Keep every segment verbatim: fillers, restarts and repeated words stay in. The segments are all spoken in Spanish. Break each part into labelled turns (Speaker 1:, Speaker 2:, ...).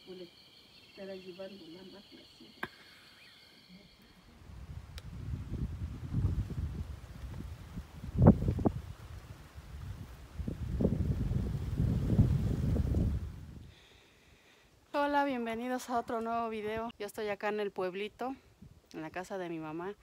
Speaker 1: puede estar llevando la máquina así. Hola, bienvenidos a otro nuevo video. Yo estoy acá en el pueblito, en la casa de mi mamá.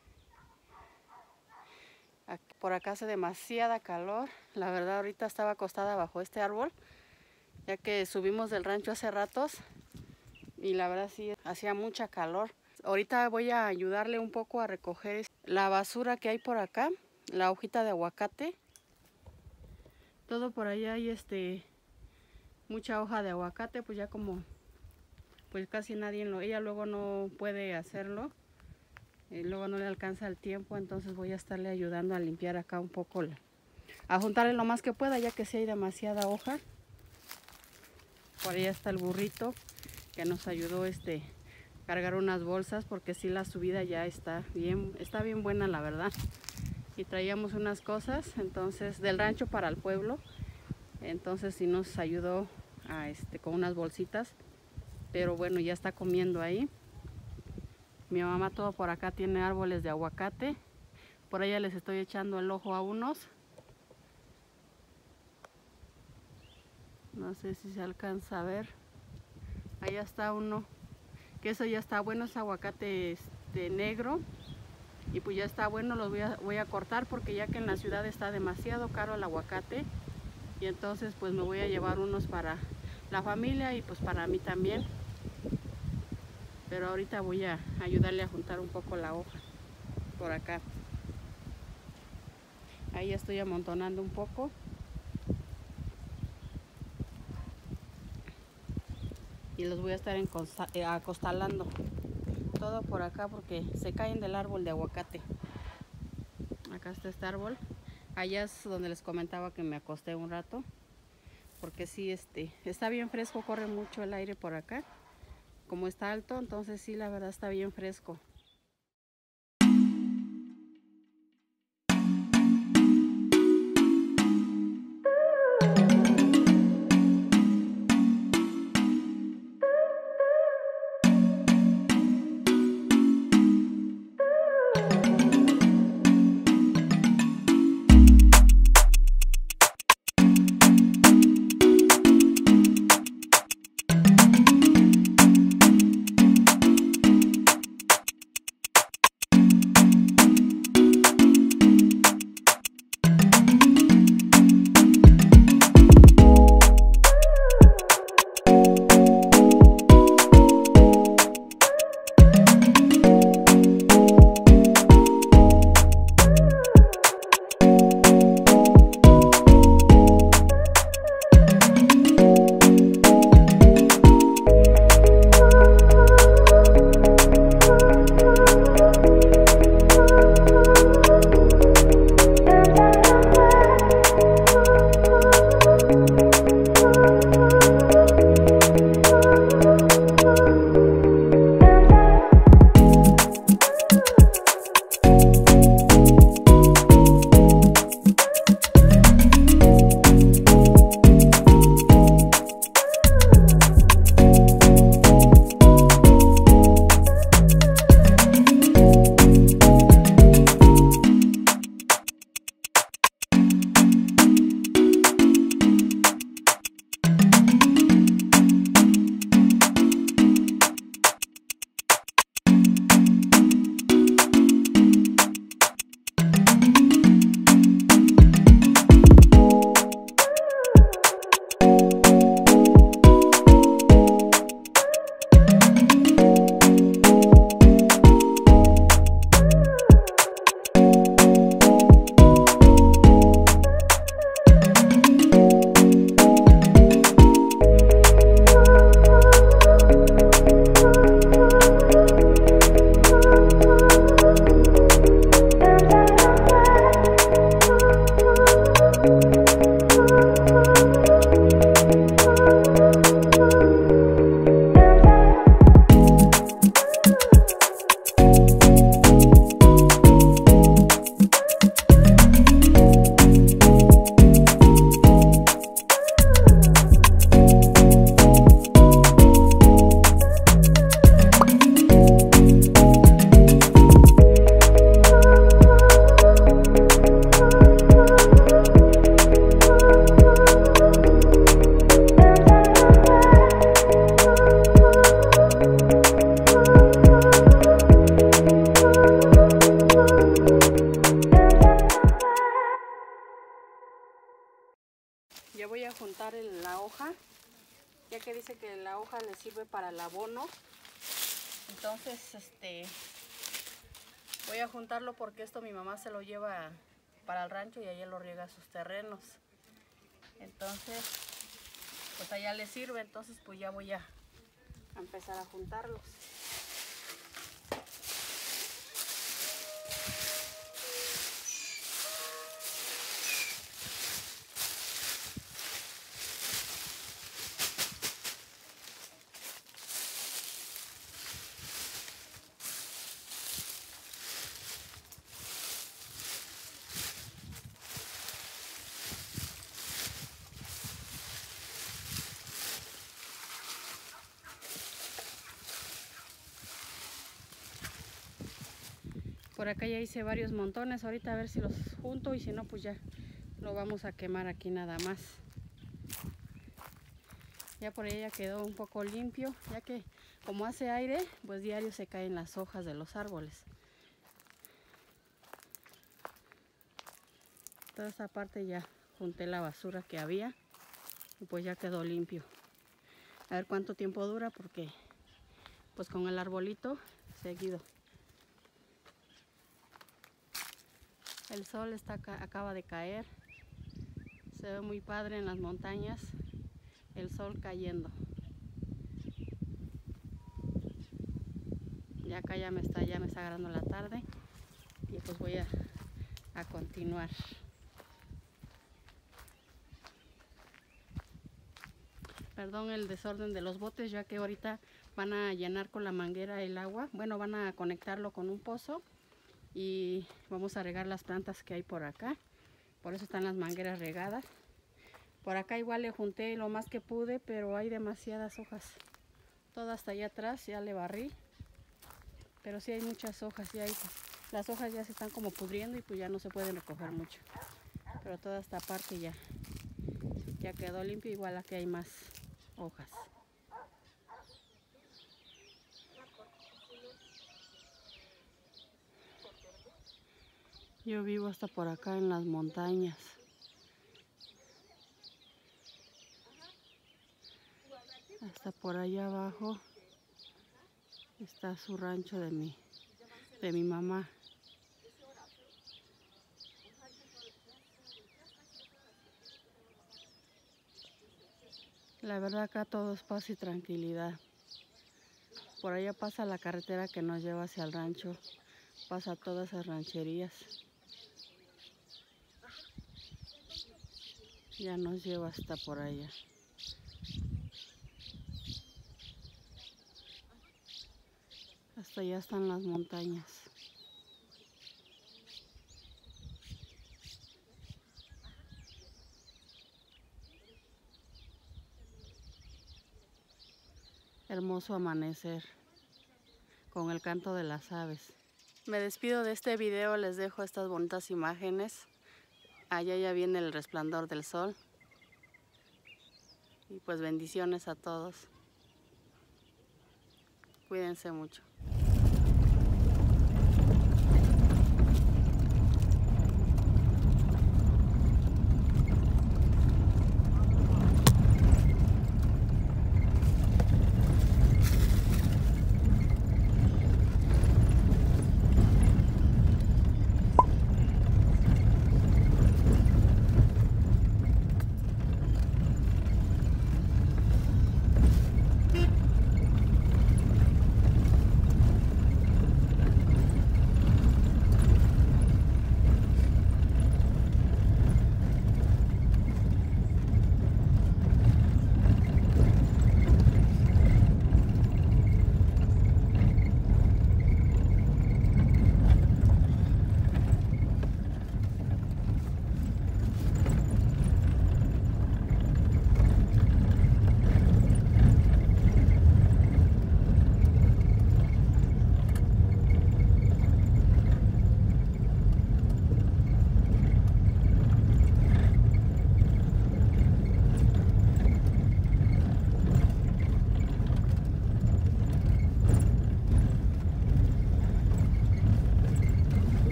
Speaker 1: Por acá hace demasiada calor. La verdad, ahorita estaba acostada bajo este árbol, ya que subimos del rancho hace ratos y la verdad sí hacía mucha calor. Ahorita voy a ayudarle un poco a recoger la basura que hay por acá, la hojita de aguacate. Todo por ahí hay este mucha hoja de aguacate, pues ya como pues casi nadie lo, ella luego no puede hacerlo. Y luego no le alcanza el tiempo, entonces voy a estarle ayudando a limpiar acá un poco, la, a juntarle lo más que pueda, ya que sí hay demasiada hoja. Por allá está el burrito que nos ayudó este cargar unas bolsas, porque sí la subida ya está bien, está bien buena la verdad. Y traíamos unas cosas entonces del rancho para el pueblo, entonces sí nos ayudó a este con unas bolsitas, pero bueno, ya está comiendo ahí. Mi mamá todo por acá tiene árboles de aguacate. Por allá les estoy echando el ojo a unos. No sé si se alcanza a ver. Allá está uno. Que eso ya está bueno, es aguacate este, negro. Y pues ya está bueno, los voy a, voy a cortar porque ya que en la ciudad está demasiado caro el aguacate. Y entonces pues me voy a llevar unos para la familia y pues para mí también. Pero ahorita voy a ayudarle a juntar un poco la hoja por acá. Ahí estoy amontonando un poco. Y los voy a estar acostalando todo por acá porque se caen del árbol de aguacate. Acá está este árbol. Allá es donde les comentaba que me acosté un rato. Porque sí, este, está bien fresco, corre mucho el aire por acá. Como está alto, entonces sí, la verdad está bien fresco. a juntar el, la hoja, ya que dice que la hoja le sirve para el abono. Entonces, este, voy a juntarlo porque esto mi mamá se lo lleva para el rancho y allá lo riega a sus terrenos. Entonces, pues allá le sirve, entonces pues ya voy a, a empezar a juntarlos. Por acá ya hice varios montones, ahorita a ver si los junto y si no pues ya lo vamos a quemar aquí nada más. Ya por ahí ya quedó un poco limpio, ya que como hace aire, pues diario se caen las hojas de los árboles. Toda esta parte ya junté la basura que había y pues ya quedó limpio. A ver cuánto tiempo dura porque pues con el arbolito seguido. El sol está acá, acaba de caer, se ve muy padre en las montañas, el sol cayendo. Ya acá ya me está, ya me está agarrando la tarde y pues voy a, a continuar. Perdón el desorden de los botes, ya que ahorita van a llenar con la manguera el agua. Bueno, van a conectarlo con un pozo y vamos a regar las plantas que hay por acá. Por eso están las mangueras regadas. Por acá igual le junté lo más que pude, pero hay demasiadas hojas. Todo hasta allá atrás ya le barrí. Pero sí hay muchas hojas, sí hay, las hojas ya se están como pudriendo y pues ya no se pueden recoger mucho. Pero toda esta parte ya, ya quedó limpio, igual aquí hay más hojas. Yo vivo hasta por acá en las montañas. Hasta por allá abajo está su rancho de mi, de mi mamá. La verdad acá todo es paz y tranquilidad. Por allá pasa la carretera que nos lleva hacia el rancho. Pasa todas esas rancherías. Ya nos lleva hasta por allá. Hasta allá están las montañas. Hermoso amanecer con el canto de las aves. Me despido de este video, les dejo estas bonitas imágenes. Allá ya viene el resplandor del sol. Y pues bendiciones a todos. Cuídense mucho.